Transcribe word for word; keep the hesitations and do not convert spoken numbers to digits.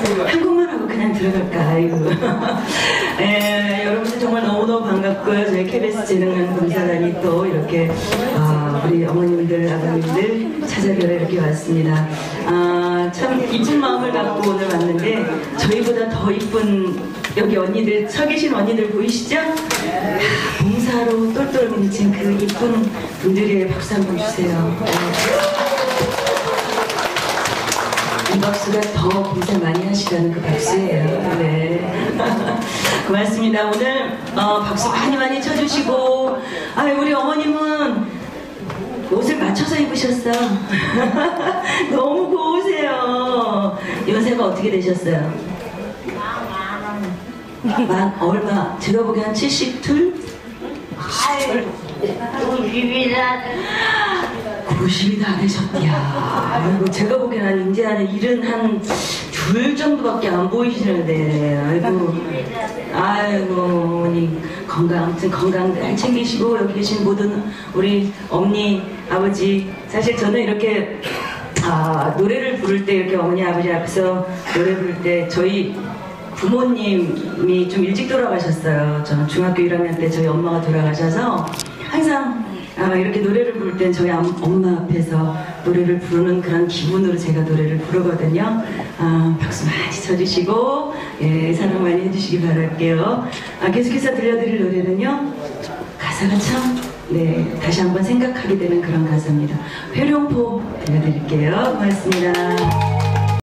한국말 하고 그냥 들어갈까, 아이고. 예, 여러분들 정말 너무너무 반갑고요. 저희 케이비에스 재능은 봉사단이 또 이렇게, 아, 우리 어머님들, 아버님들 찾아뵈러 이렇게 왔습니다. 아, 참 이쁜 마음을 갖고 오늘 왔는데, 저희보다 더 이쁜 여기 언니들, 서 계신 언니들 보이시죠? 아, 봉사로 똘똘 뭉친 그 이쁜 분들의 박수 한번 주세요. 이 박수가 더 봉사 많이 하시라는 그 박수예요. 네. 고맙습니다. 오늘 어, 박수 많이 많이 쳐주시고, 아, 우리 어머님은 옷을 맞춰서 입으셨어. 너무 고우세요. 연세가 어떻게 되셨어요? 만 얼마? 제가 보기엔 한 칠십이? 구십이 다 되셨디야. 아이고, 제가 보기엔 한 이제 한 일은 한 둘 정도밖에 안 보이시는데, 아이고, 아이고, 어머니 건강, 아무튼 건강 잘 챙기시고, 여기 계신 모든 우리 어머니, 아버지, 사실 저는 이렇게 아, 노래를 부를 때 이렇게 어머니, 아버지 앞에서 노래 부를 때 저희 부모님이 좀 일찍 돌아가셨어요. 저는 중학교 일 학년 때 저희 엄마가 돌아가셔서 항상 아, 이렇게 노래를 부를 땐 저희 엄마 앞에서 노래를 부르는 그런 기분으로 제가 노래를 부르거든요. 아, 박수 많이 쳐주시고, 예, 사랑 많이 해주시기 바랄게요. 아, 계속해서 들려드릴 노래는요, 가사가 참, 네, 다시 한번 생각하게 되는 그런 가사입니다. 회룡포 들려드릴게요. 고맙습니다.